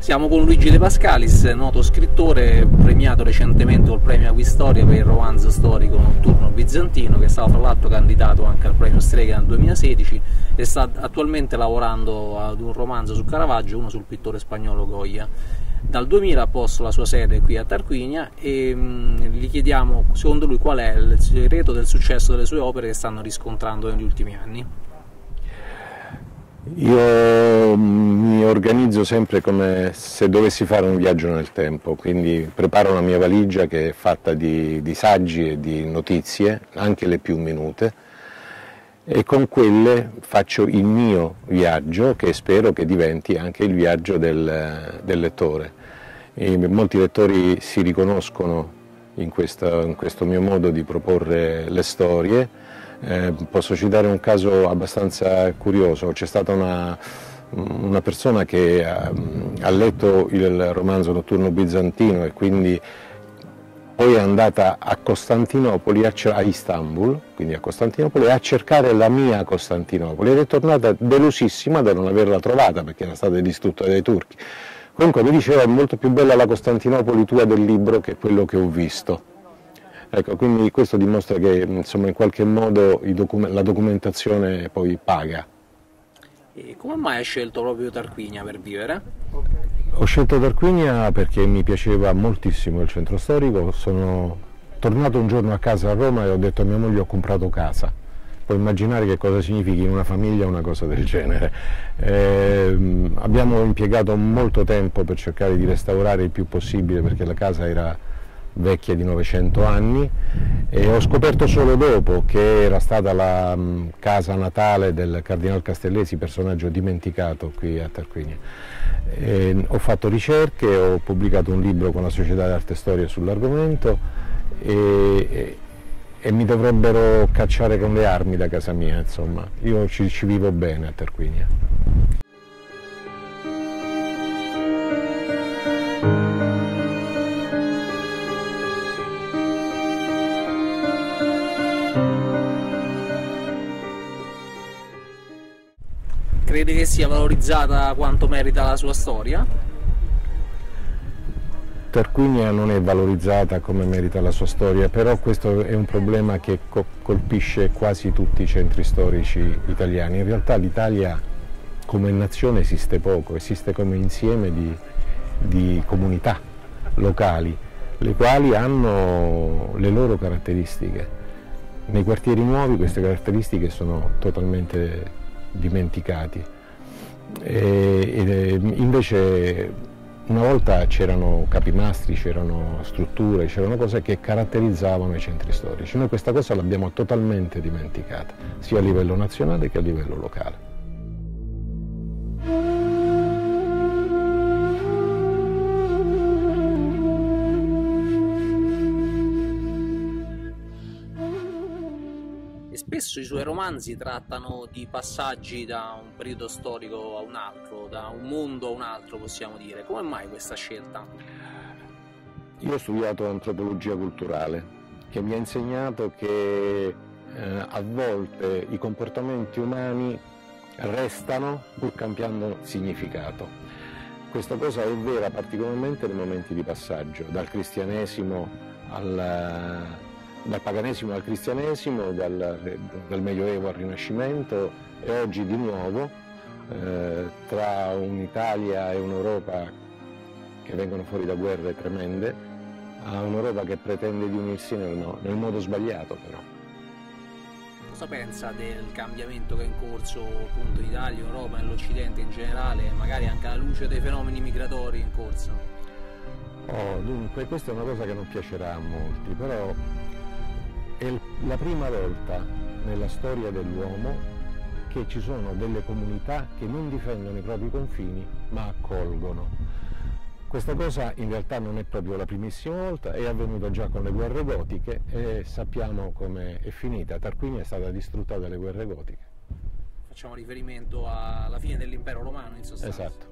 Siamo con Luigi De Pascalis, noto scrittore, premiato recentemente col premio Aquistoria per il romanzo storico Notturno Bizantino, che è stato tra l'altro candidato anche al premio Strega nel 2016 e sta attualmente lavorando ad un romanzo su Caravaggio, uno sul pittore spagnolo Goya. Dal 2000 ha posto la sua sede qui a Tarquinia e gli chiediamo secondo lui qual è il segreto del successo delle sue opere che stanno riscontrando negli ultimi anni. Io mi organizzo sempre come se dovessi fare un viaggio nel tempo, quindi preparo la mia valigia che è fatta di saggi e di notizie, anche le più minute, e con quelle faccio il mio viaggio che spero che diventi anche il viaggio del lettore. Molti lettori si riconoscono in questo mio modo di proporre le storie. Posso citare un caso abbastanza curioso. C'è stata una persona che ha letto il romanzo Notturno Bizantino e quindi poi è andata a Costantinopoli, a Istanbul, quindi a Costantinopoli, a cercare la mia Costantinopoli ed è tornata delusissima da non averla trovata perché era stata distrutta dai turchi. Comunque mi diceva: è molto più bella la Costantinopoli tua del libro che quello che ho visto. Ecco, quindi questo dimostra che insomma, in qualche modo la documentazione poi paga. E come mai hai scelto proprio Tarquinia per vivere? Ho scelto Tarquinia perché mi piaceva moltissimo il centro storico. Sono tornato un giorno a casa a Roma e ho detto a mia moglie: ho comprato casa. Puoi immaginare che cosa significhi in una famiglia una cosa del genere. Abbiamo impiegato molto tempo per cercare di restaurare il più possibile perché la casa era vecchia di 900 anni e ho scoperto solo dopo che era stata la casa natale del Cardinal Castellesi, personaggio dimenticato qui a Tarquinia. Ho fatto ricerche, ho pubblicato un libro con la Società d'Arte e Storia sull'argomento e mi dovrebbero cacciare con le armi da casa mia, insomma. Io ci vivo bene a Tarquinia. Crede che sia valorizzata quanto merita la sua storia? Tarquinia non è valorizzata come merita la sua storia, però questo è un problema che colpisce quasi tutti i centri storici italiani. In realtà l'Italia come nazione esiste poco, esiste come insieme di comunità locali, le quali hanno le loro caratteristiche. Nei quartieri nuovi queste caratteristiche sono totalmente dimenticati. Invece una volta c'erano capimastri, c'erano strutture, c'erano cose che caratterizzavano i centri storici. Noi questa cosa l'abbiamo totalmente dimenticata, sia a livello nazionale che a livello locale. Spesso i suoi romanzi trattano di passaggi da un periodo storico a un altro, da un mondo a un altro, possiamo dire. Come mai questa scelta? Io ho studiato antropologia culturale, che mi ha insegnato che a volte i comportamenti umani restano pur cambiando significato. Questa cosa è vera particolarmente nei momenti di passaggio, dal paganesimo al cristianesimo, dal Medioevo al Rinascimento e oggi di nuovo tra un'Italia e un'Europa che vengono fuori da guerre tremende a un'Europa che pretende di unirsi nel modo sbagliato però. Cosa pensa del cambiamento che è in corso appunto in Italia, in Europa, nell'Occidente in generale, magari anche alla luce dei fenomeni migratori in corso? Dunque, questa è una cosa che non piacerà a molti, però è la prima volta nella storia dell'uomo che ci sono delle comunità che non difendono i propri confini ma accolgono. Questa cosa in realtà non è proprio la primissima volta, è avvenuta già con le guerre gotiche e sappiamo come è finita. Tarquinia è stata distrutta dalle guerre gotiche. Facciamo riferimento alla fine dell'impero romano in sostanza. Esatto.